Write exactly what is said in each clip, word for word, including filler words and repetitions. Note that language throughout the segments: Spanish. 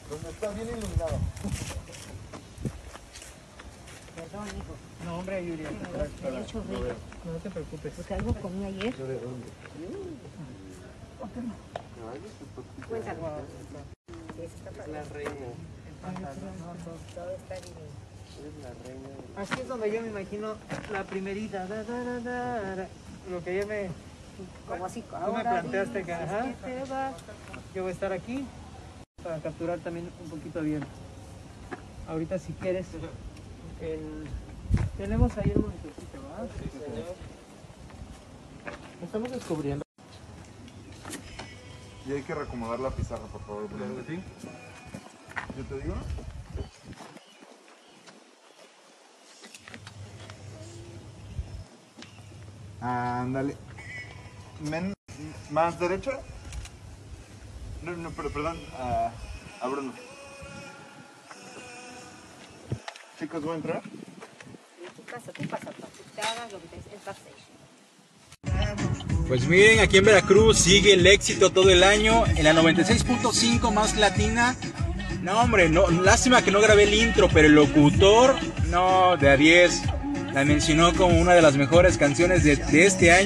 Donde está bien iluminado. Perdón, hijo. No, hombre, Yuri. Sí, me dio mucho ruido. No te preocupes. Porque algo comí ayer. ¿Yo de dónde? Cuéntame. Es la reina. Todo está divino. Es la reina. Así es donde yo me imagino la primerita. Da, da, da, da, da. Lo que ya me... Como así, Tú me ahora planteaste que, dices ajá. que te vas. Yo voy a estar aquí para capturar también un poquito bien. Ahorita si quieres, el... tenemos ahí el monitorcito, ¿verdad? Sí, señor. Estamos descubriendo. Y hay que reacomodar la pizarra, por favor. Claro que sí. ¿Yo te digo? Ándale. Men, ¿más derecha? No, no, pero perdón. A, a Bruno. Chicos, ¿voy a entrar? En tu casa, tú pasa, tú te hagas lo que te estás hecho. Pues miren, aquí en Veracruz sigue el éxito todo el año en la noventa y seis punto cinco más latina. No, hombre, no, lástima que no grabé el intro, pero el locutor, no, de a diez, la mencionó como una de las mejores canciones de, de este año.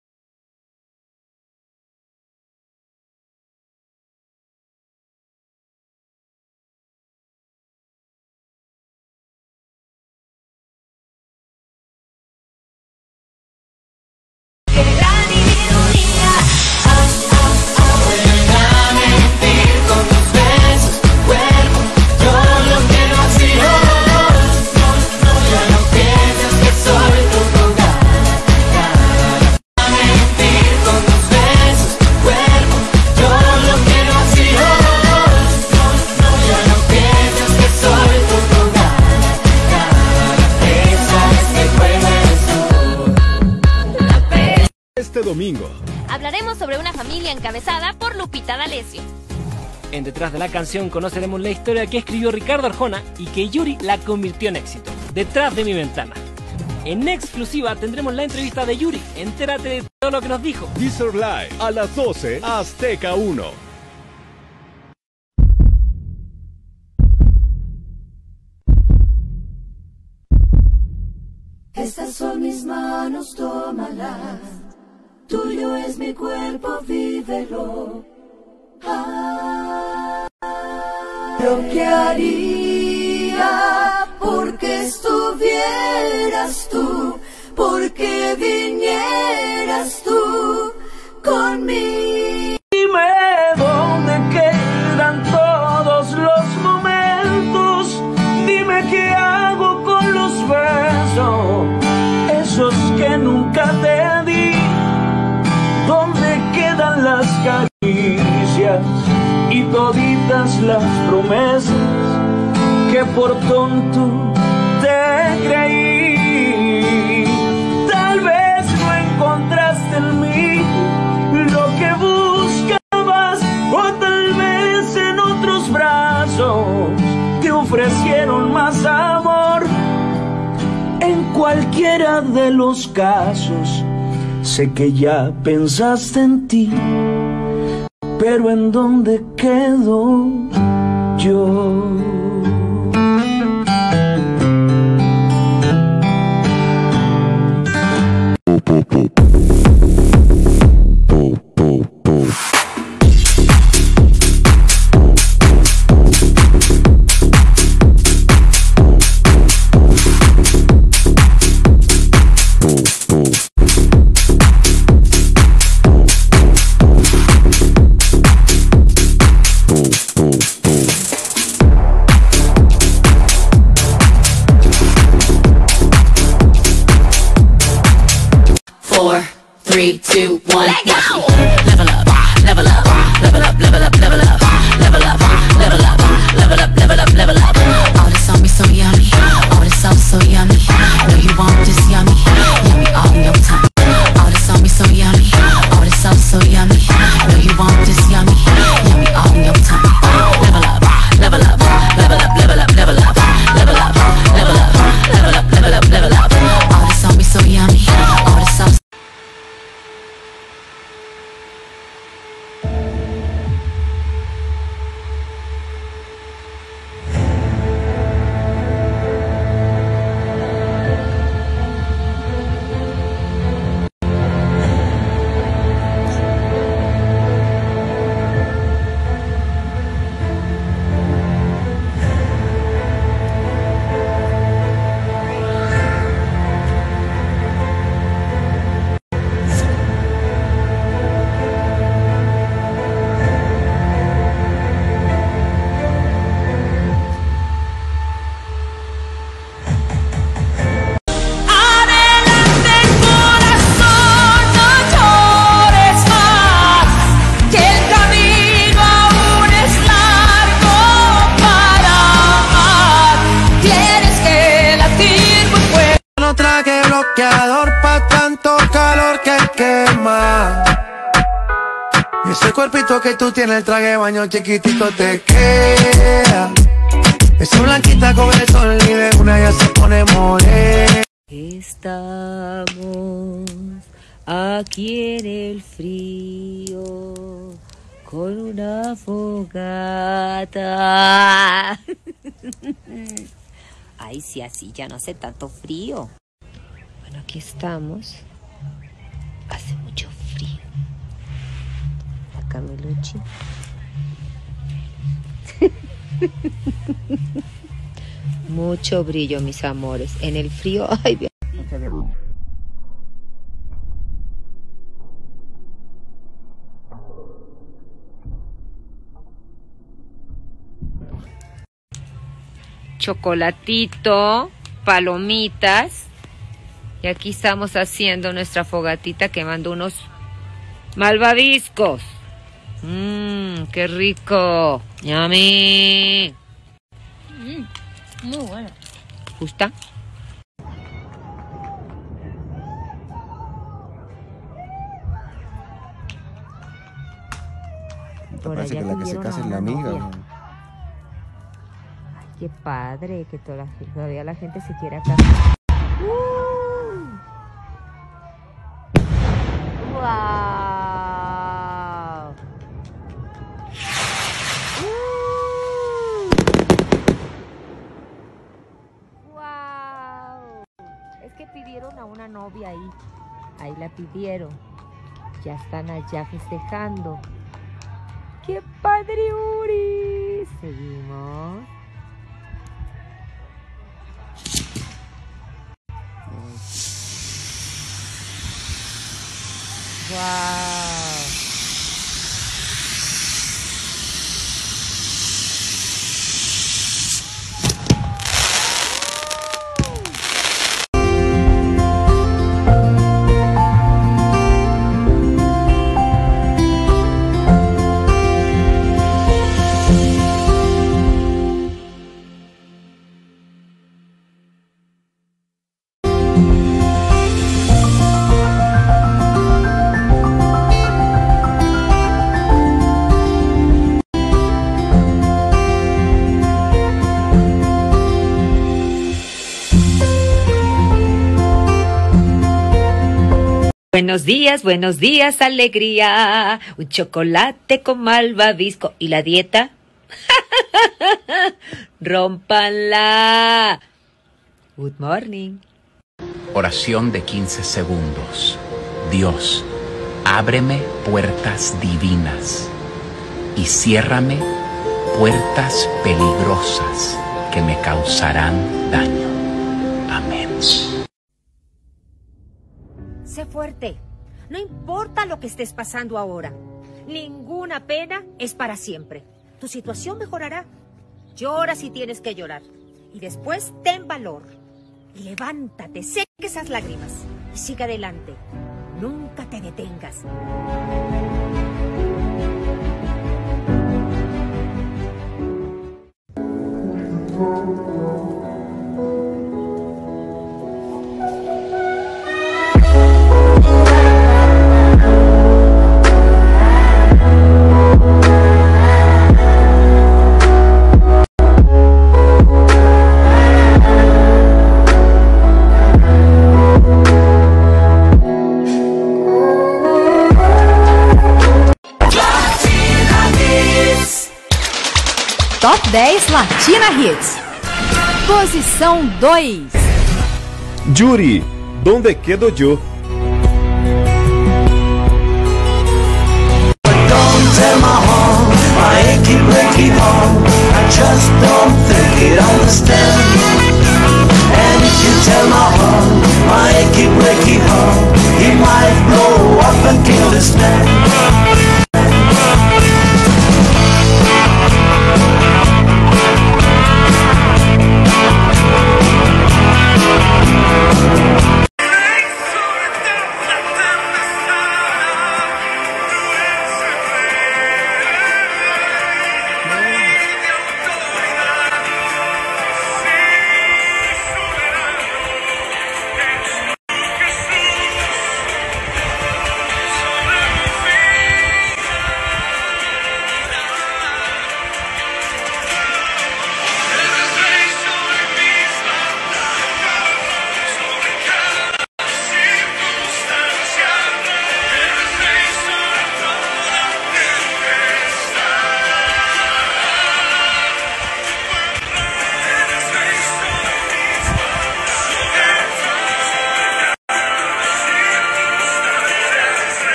Este domingo hablaremos sobre una familia encabezada por Lupita D'Alessio. En Detrás de la Canción conoceremos la historia que escribió Ricardo Arjona y que Yuri la convirtió en éxito. Detrás de mi ventana. En exclusiva tendremos la entrevista de Yuri. Entérate de todo lo que nos dijo. Deezer Live a las doce, Azteca uno. Estas son mis manos, tómalas. Tuyo es mi cuerpo, vívelo. Ah, lo que haría porque estuvieras tú, porque vinieras tú conmigo. Dime dónde quedan todos los momentos. Dime qué hago con los besos, esos que nunca te di. ¿Dónde quedan las caricias y toditas las promesas que por tonto te creí? Tal vez no encontraste en mí lo que buscabas, o tal vez en otros brazos te ofrecieron más amor. En cualquiera de los casos sé que ya pensaste en ti, pero ¿en dónde quedo yo? Three, two, one, Let go! Level up, level up, level up, level up, level up, level up, level up, level up, level up, level up. All this on me so yummy, all this sauce so yummy. Know you want this yummy, yummy all in your tummy. All this on me so yummy, all this sauce so yummy. Know you want this yummy, yummy all in your tummy. Level up, level up, level up, level up, level up, level up, level up, level up, level up, level up. All this on me so yummy, all this sauce. bloqueador pa' tanto calor que quema. Y ese cuerpito que tú tienes, el traje de baño chiquitito te queda. Esa blanquita con el sol y de una ya se pone morena. Estamos aquí en el frío con una fogata. Ay, sí, así ya no hace tanto frío. Bueno, aquí estamos. Hace mucho frío. La Cameluchi. Mucho brillo, mis amores. En el frío, ay, Dios. Chocolatito, palomitas. Y aquí estamos haciendo nuestra fogatita quemando unos malvaviscos. Mmm, qué rico. Yummy. Mm, muy bueno. ¿Gusta? Por Parece allá que la que se tuvieron casa a es la una amiga. novia. ¿No? Ay, qué padre que toda, todavía la gente se quiera casar. ¡Uh! ¡Wow! ¡Uh! ¡Wow! Es que pidieron a una novia ahí. Ahí la pidieron. Ya están allá festejando. ¡Qué padre, Uri! Seguimos. ¡Wow! Buenos días, buenos días, alegría. Un chocolate con malvavisco. ¿Y la dieta? ¡Rómpanla! Good morning. Oración de quince segundos. Dios, ábreme puertas divinas y ciérrame puertas peligrosas que me causarán daño. Amén. Sé fuerte. No importa lo que estés pasando ahora. Ninguna pena es para siempre. Tu situación mejorará. Llora si tienes que llorar. Y después ten valor. Y levántate, seca esas lágrimas. Y sigue adelante. Nunca te detengas. Top dez Latina Hits. Posição dois. Yuri, ¿dónde quedo yo? Don't tell my heart, my achy breaky heart, I just don't think it understand. And if you tell my heart, my achy breaky heart, he might blow up and kill this man.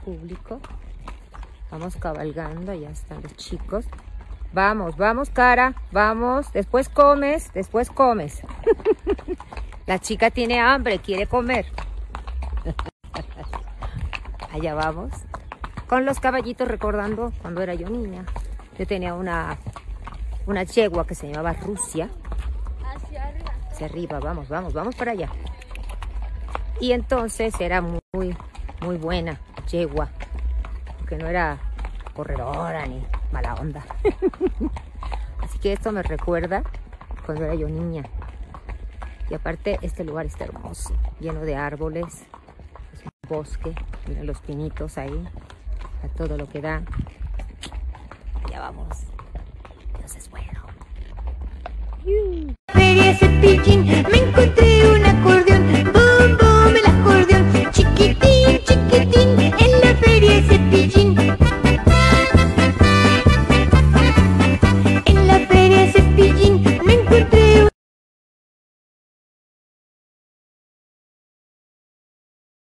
público. Vamos cabalgando, allá están los chicos. Vamos, vamos, cara, vamos. Después comes, después comes. La chica tiene hambre, quiere comer. Allá vamos. Con los caballitos, recordando cuando era yo niña. Yo tenía una, una yegua que se llamaba Rusia. Hacia arriba. Hacia arriba, vamos, vamos, vamos para allá. Y entonces era muy, muy buena yegua. Porque no era corredora ni mala onda. Así que esto me recuerda cuando era yo niña. Y aparte este lugar está hermoso, lleno de árboles, es un bosque, miren los pinitos ahí, a todo lo que da. Ya vamos, Dios es bueno. Feria Cepillín, me encontré